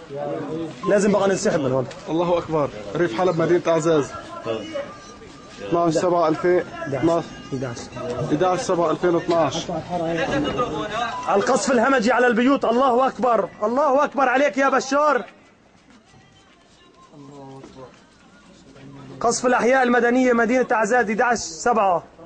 لازم بقى ننسحب من هون. الله اكبر. ريف حلب مدينه اعزاز 12/7/2000 11/7/2012. القصف الهمجي على البيوت. الله اكبر الله اكبر عليك يا بشار. قصف الاحياء المدنيه مدينه اعزاز 11/7.